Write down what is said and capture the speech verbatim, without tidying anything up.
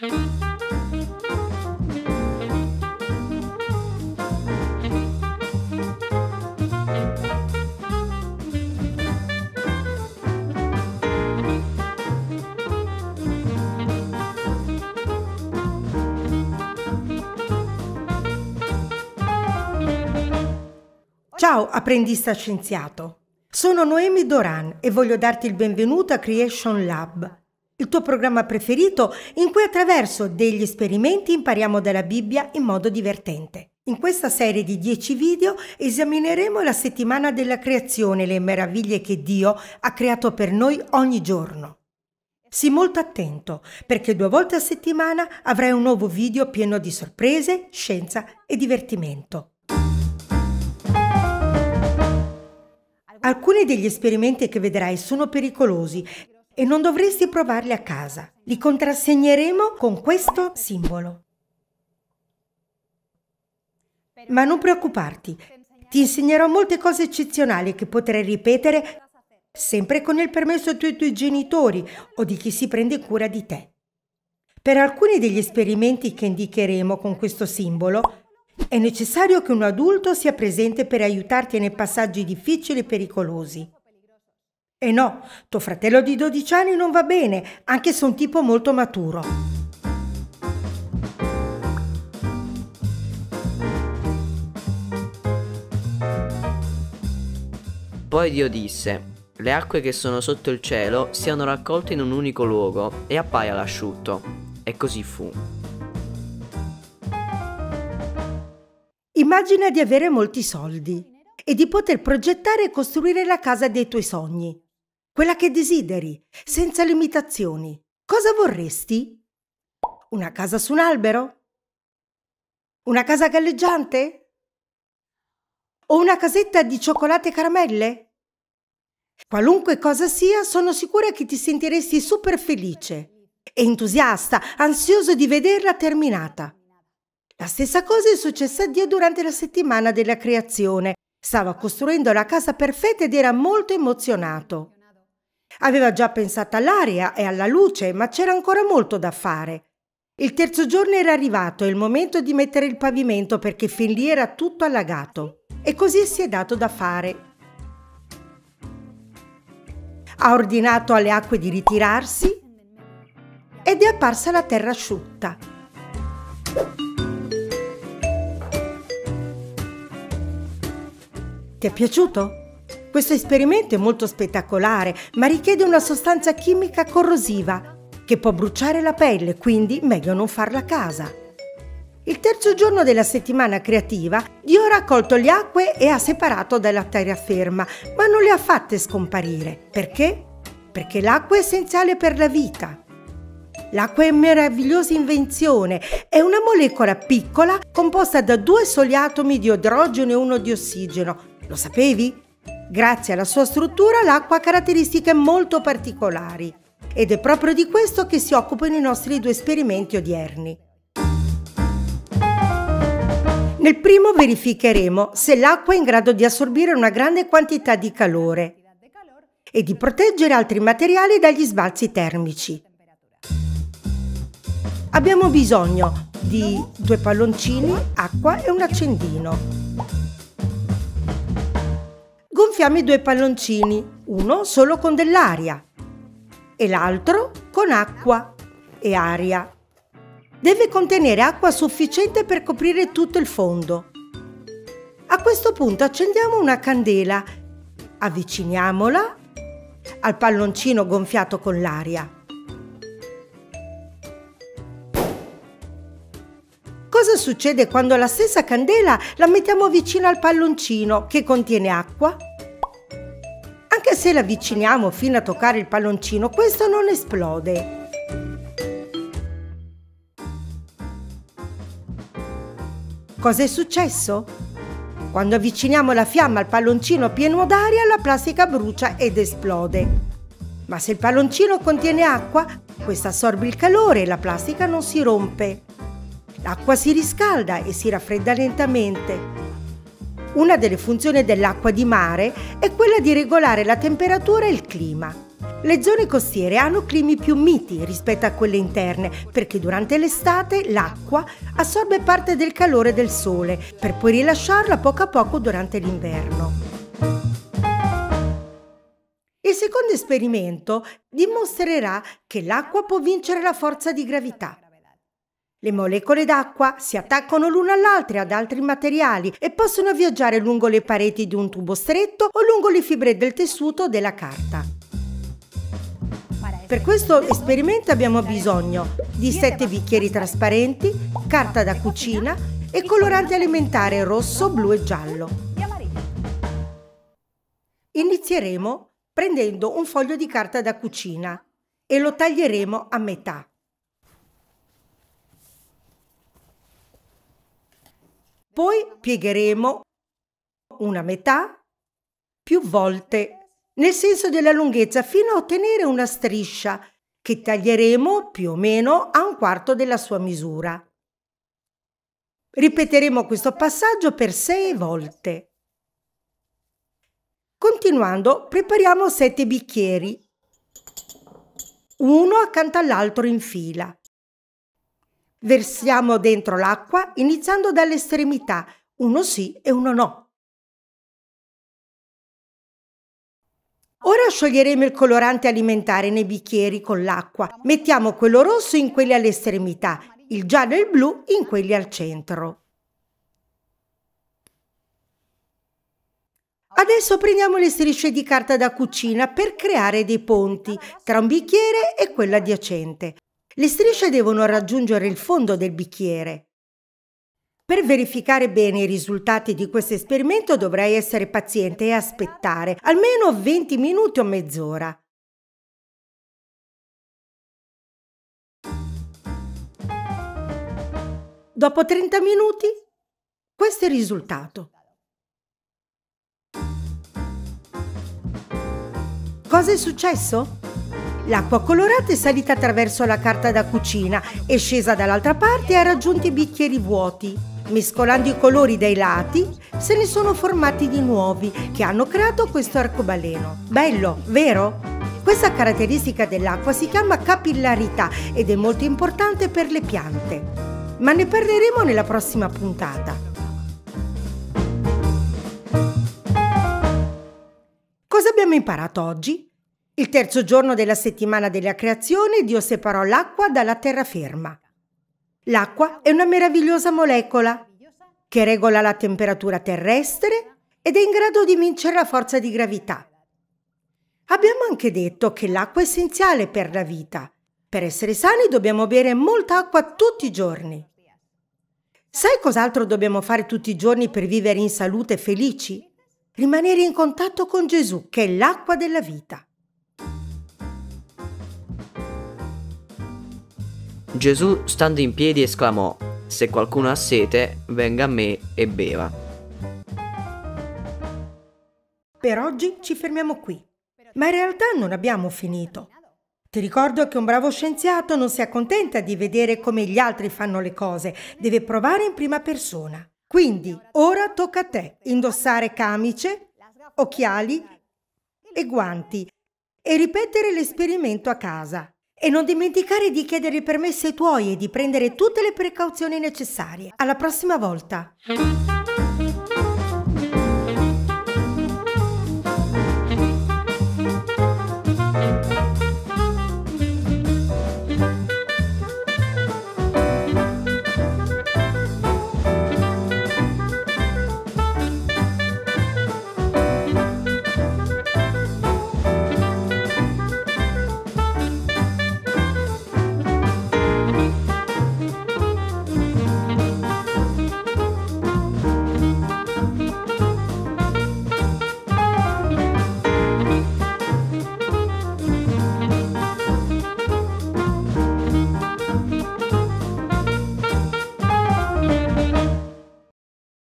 Ciao apprendista scienziato, sono Noemi Doran e voglio darti il benvenuto a Creation Lab, il tuo programma preferito in cui attraverso degli esperimenti impariamo dalla Bibbia in modo divertente. In questa serie di dieci video esamineremo la settimana della creazione e le meraviglie che Dio ha creato per noi ogni giorno. Sii molto attento perché due volte a settimana avrai un nuovo video pieno di sorprese, scienza e divertimento. Alcuni degli esperimenti che vedrai sono pericolosi e non dovresti provarli a casa. Li contrassegneremo con questo simbolo. Ma non preoccuparti, ti insegnerò molte cose eccezionali che potrai ripetere sempre con il permesso dei tuoi genitori o di chi si prende cura di te. Per alcuni degli esperimenti che indicheremo con questo simbolo, è necessario che un adulto sia presente per aiutarti nei passaggi difficili e pericolosi. E no, tuo fratello di dodici anni non va bene, anche se è un tipo molto maturo. Poi Dio disse: le acque che sono sotto il cielo siano raccolte in un unico luogo e appaia l'asciutto. E così fu. Immagina di avere molti soldi e di poter progettare e costruire la casa dei tuoi sogni, quella che desideri, senza limitazioni. Cosa vorresti? Una casa su un albero? Una casa galleggiante? O una casetta di cioccolate e caramelle? Qualunque cosa sia, sono sicura che ti sentiresti super felice, entusiasta, ansioso di vederla terminata. La stessa cosa è successa a Dio durante la settimana della creazione. Stava costruendo la casa perfetta ed era molto emozionato. Aveva già pensato all'aria e alla luce, ma c'era ancora molto da fare. Il terzo giorno era arrivato e il momento di mettere il pavimento perché fin lì era tutto allagato. E così si è dato da fare. Ha ordinato alle acque di ritirarsi ed è apparsa la terra asciutta. Ti è piaciuto? Questo esperimento è molto spettacolare, ma richiede una sostanza chimica corrosiva che può bruciare la pelle, quindi meglio non farla a casa. Il terzo giorno della settimana creativa, Dio ha raccolto le acque e ha separato dalla terraferma, ma non le ha fatte scomparire. Perché? Perché l'acqua è essenziale per la vita. L'acqua è una meravigliosa invenzione, è una molecola piccola composta da due soli atomi di idrogeno e uno di ossigeno. Lo sapevi? Grazie alla sua struttura l'acqua ha caratteristiche molto particolari ed è proprio di questo che si occupano i nostri due esperimenti odierni. Nel primo verificheremo se l'acqua è in grado di assorbire una grande quantità di calore e di proteggere altri materiali dagli sbalzi termici. Abbiamo bisogno di due palloncini, acqua e un accendino. Gonfiamo i due palloncini, uno solo con dell'aria e l'altro con acqua e aria. Deve contenere acqua sufficiente per coprire tutto il fondo. A questo punto accendiamo una candela, avviciniamola al palloncino gonfiato con l'aria. Cosa succede quando la stessa candela la mettiamo vicino al palloncino che contiene acqua? Anche se la avviciniamo fino a toccare il palloncino, questo non esplode. Cosa è successo? Quando avviciniamo la fiamma al palloncino pieno d'aria, la plastica brucia ed esplode. Ma se il palloncino contiene acqua, questa assorbe il calore e la plastica non si rompe. L'acqua si riscalda e si raffredda lentamente. Una delle funzioni dell'acqua di mare è quella di regolare la temperatura e il clima. Le zone costiere hanno climi più miti rispetto a quelle interne perché durante l'estate l'acqua assorbe parte del calore del sole per poi rilasciarlo a poco a poco durante l'inverno. Il secondo esperimento dimostrerà che l'acqua può vincere la forza di gravità. Le molecole d'acqua si attaccano l'una all'altra e ad altri materiali e possono viaggiare lungo le pareti di un tubo stretto o lungo le fibre del tessuto o della carta. Per questo esperimento abbiamo bisogno di sette bicchieri trasparenti, carta da cucina e colorante alimentare rosso, blu e giallo. Inizieremo prendendo un foglio di carta da cucina e lo taglieremo a metà. Poi piegheremo una metà più volte nel senso della lunghezza fino a ottenere una striscia che taglieremo più o meno a un quarto della sua misura. Ripeteremo questo passaggio per sei volte. Continuando, prepariamo sette bicchieri, uno accanto all'altro in fila. Versiamo dentro l'acqua iniziando dalle estremità, uno sì e uno no. Ora scioglieremo il colorante alimentare nei bicchieri con l'acqua. Mettiamo quello rosso in quelli alle estremità, il giallo e il blu in quelli al centro. Adesso prendiamo le strisce di carta da cucina per creare dei ponti tra un bicchiere e quello adiacente. Le strisce devono raggiungere il fondo del bicchiere. Per verificare bene i risultati di questo esperimento dovrai essere paziente e aspettare almeno venti minuti o mezz'ora. Dopo trenta minuti, questo è il risultato. Cosa è successo? L'acqua colorata è salita attraverso la carta da cucina, è scesa dall'altra parte e ha raggiunto i bicchieri vuoti. Mescolando i colori dai lati, se ne sono formati di nuovi che hanno creato questo arcobaleno. Bello, vero? Questa caratteristica dell'acqua si chiama capillarità ed è molto importante per le piante. Ma ne parleremo nella prossima puntata. Cosa abbiamo imparato oggi? Il terzo giorno della settimana della creazione, Dio separò l'acqua dalla terraferma. L'acqua è una meravigliosa molecola che regola la temperatura terrestre ed è in grado di vincere la forza di gravità. Abbiamo anche detto che l'acqua è essenziale per la vita. Per essere sani dobbiamo bere molta acqua tutti i giorni. Sai cos'altro dobbiamo fare tutti i giorni per vivere in salute e felici? Rimanere in contatto con Gesù, che è l'acqua della vita. Gesù, stando in piedi, esclamò: «Se qualcuno ha sete, venga a me e beva». Per oggi ci fermiamo qui, ma in realtà non abbiamo finito. Ti ricordo che un bravo scienziato non si accontenta di vedere come gli altri fanno le cose, deve provare in prima persona. Quindi, ora tocca a te indossare camice, occhiali e guanti e ripetere l'esperimento a casa. E non dimenticare di chiedere il permesso ai tuoi e di prendere tutte le precauzioni necessarie. Alla prossima volta!